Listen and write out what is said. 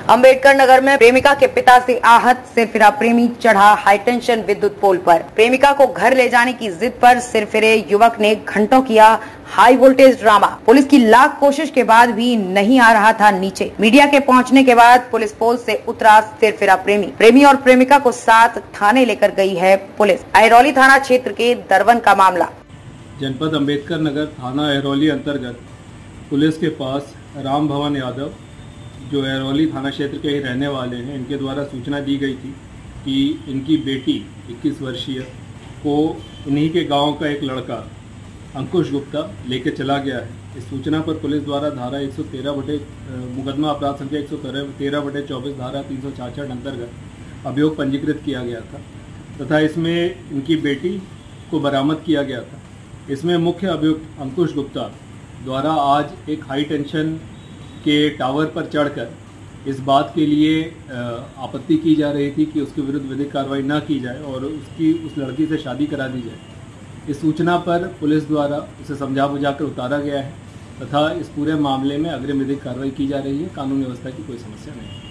अंबेडकर नगर में प्रेमिका के पिता से आहत सिरफिरा प्रेमी चढ़ा हाईटेंशन विद्युत पोल पर। प्रेमिका को घर ले जाने की जिद पर सिरफिरे युवक ने घंटों किया हाई वोल्टेज ड्रामा। पुलिस की लाख कोशिश के बाद भी नहीं आ रहा था नीचे। मीडिया के पहुंचने के बाद पुलिस पोल से उतरा सिरफिरा प्रेमी और प्रेमिका को साथ थाने लेकर गई है पुलिस। अहिरौली थाना क्षेत्र के दरवन का मामला। जनपद अंबेडकर नगर थाना अहिरौली अंतर्गत पुलिस के पास राम भवन यादव, जो अहिरौली थाना क्षेत्र के ही रहने वाले हैं, इनके द्वारा सूचना दी गई थी कि इनकी बेटी 21 वर्षीय को इन्हीं के गांव का एक लड़का अंकुश गुप्ता लेके चला गया है। इस सूचना पर पुलिस द्वारा धारा 113 मुकदमा अपराध संख्या 113/24 धारा 366 अंतर्गत अभियोग पंजीकृत किया गया था तथा इसमें इनकी बेटी को बरामद किया गया था। इसमें मुख्य अभियुक्त अंकुश गुप्ता द्वारा आज एक हाई टेंशन के टावर पर चढ़कर इस बात के लिए आपत्ति की जा रही थी कि उसके विरुद्ध विधिक कार्रवाई न की जाए और उस लड़की से शादी करा दी जाए। इस सूचना पर पुलिस द्वारा उसे समझा बुझाकर उतारा गया है तथा इस पूरे मामले में अग्रिम विधिक कार्रवाई की जा रही है। कानून व्यवस्था की कोई समस्या नहीं है।